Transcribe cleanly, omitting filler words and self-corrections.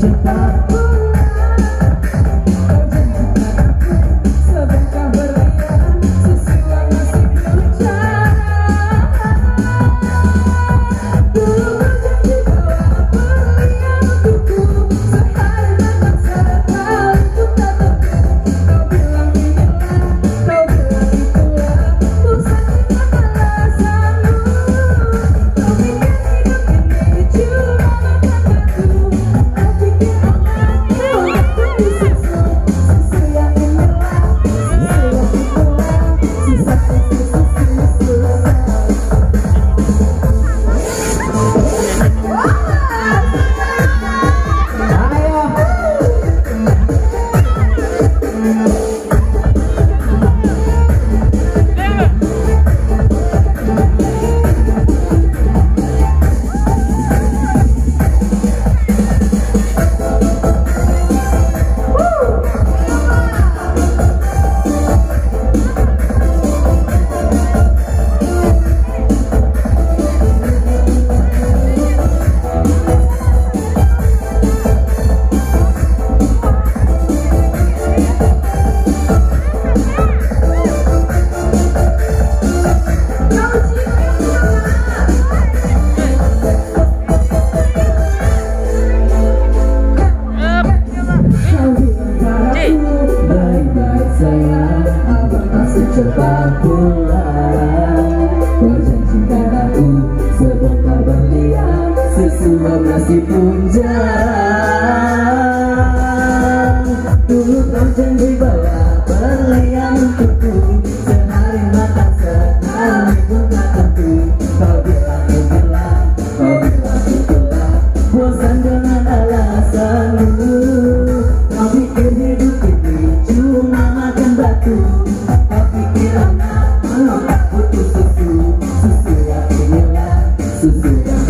cepat pulang. Kau janjikan aku sebongkah berlian, susu yang masih puncak. Dulu kau janji bawa berlian untukku, sehari makan sekali ku tak tentu. Kau bilang inilah, kau bilang itulah, ku sakitkan alasanmu. Kau pikir hidup ini cuma makan batu, kau pikir anaknya waktu susu. Susu yang inilah, susu yang itulah, susah susu susah. Cepat pulang, kau janjikan aku sebongkah berlian, sesuai nasib punjang. Dulu kau janji bawa berlian untukku, sehari makan sekali pun tak tentu. Kau bilang itulah, kau bilang itulah, bosan dengan alasanmu. Kau pikir hidup ini cuma makan batu, kau pikir anak tak butuh susu. Susu yang inilah, susu yang